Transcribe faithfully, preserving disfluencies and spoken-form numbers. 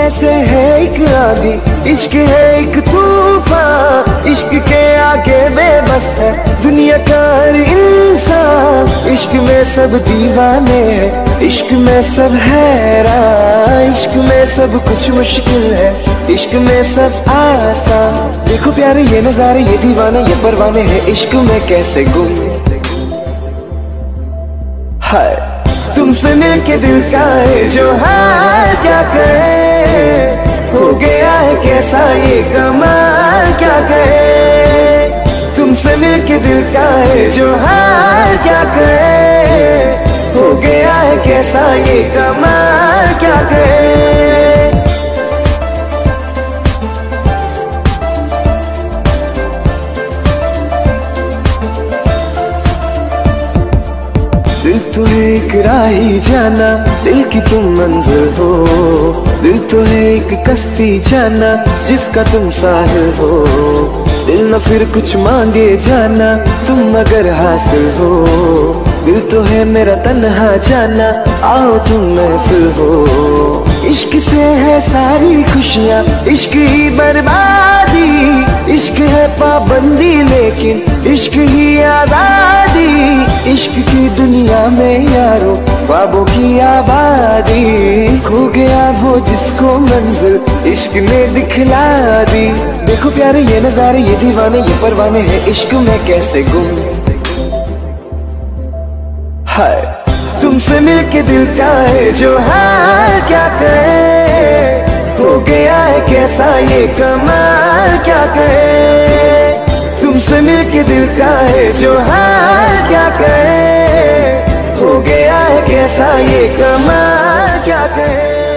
जैसे है एक आंधी, इश्क है एक तूफान, इश्क के आगे बेबस है दुनिया का हर इंसान। इश्क में सब दीवाने हैं, इश्क में सब हैरान, इश्क में सब कुछ मुश्किल है, इश्क में सब आसान। देखो प्यारे ये नजारे, ये दीवाने, ये परवाने हैं इश्क में कैसे गुम। हाय तुमसे मिलके दिल का है जो हाल, क्या कहे हो गया है कैसा ये कमाल, क्या कहे। तुमसे मिलके दिल का है जो हाल, क्या कहे हो गया है कैसा ये कमाल, क्या कहे। दिल तो है एक राही जाना, दिल की तुम मंजिल हो, दिल तो है एक कश्ती जाना जिसका तुम साहिल हो। दिल न फिर कुछ मांगे जाना तुम अगर हासिल हो, दिल तो है मेरा तन्हा जाना आओ तुम महफिल हो। इश्क से है सारी खुशियाँ, इश्क ही बर्बादी, इश्क है पाबंदी लेकिन इश्क ही आजादी। इश्क की दुनिया में यारो ख्वाबों की आबादी, खो गया वो जिसको मंजिल इश्क ने दिखला दी। देखो प्यारे ये नजारे, ये दीवाने, ये परवाने हैं इश्क में कैसे गुम। हाय तुमसे मिलके दिल का है जो हाल, क्या कहे हो गया है कैसा ये कमाल, क्या कहे। तुमसे मिलके दिल का है जो हाल, क्या कहे हो गया है कैसा ये कमाल, क्या कहे।